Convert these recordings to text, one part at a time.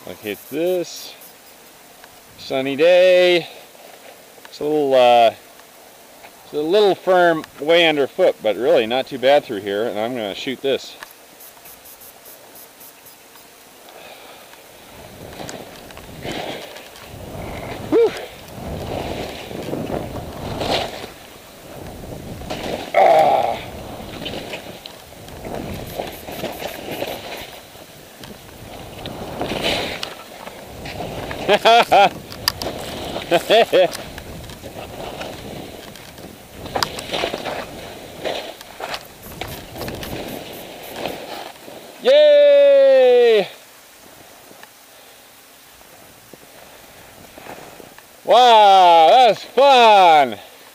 Look at this. Sunny day. It's a little firm way underfoot, but really not too bad through here. And I'm going to shoot this. Whew. Ah. Yay! Wow, that was fun!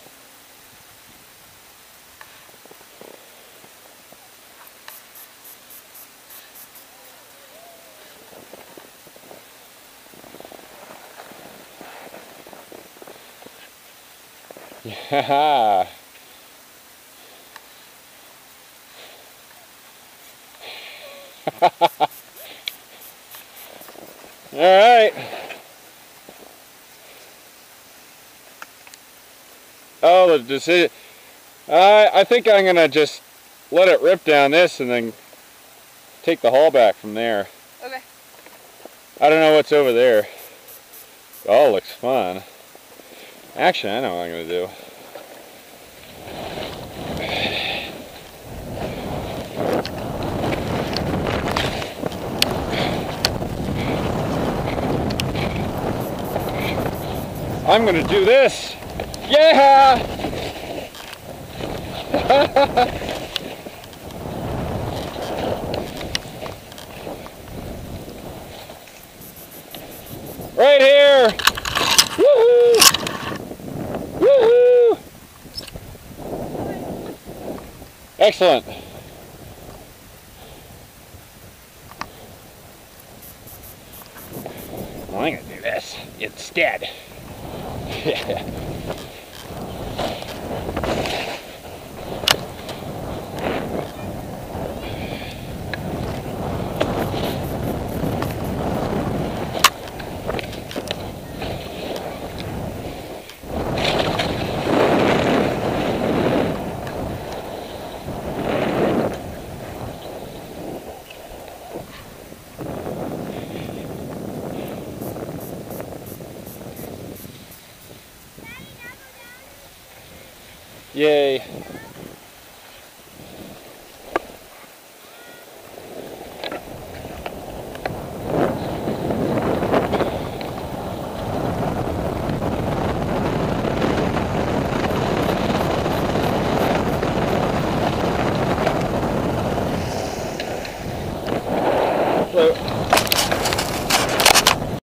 Yeah. All right. Oh, the decision. I think I'm gonna just let it rip down this and then take the haul back from there. Okay. I don't know what's over there. Oh, looks fun. Actually, I know what I'm gonna do. I'm gonna do this. Yeah! Right here! Woohoo! Woohoo! Excellent. Well, I'm gonna do this instead. Yay. So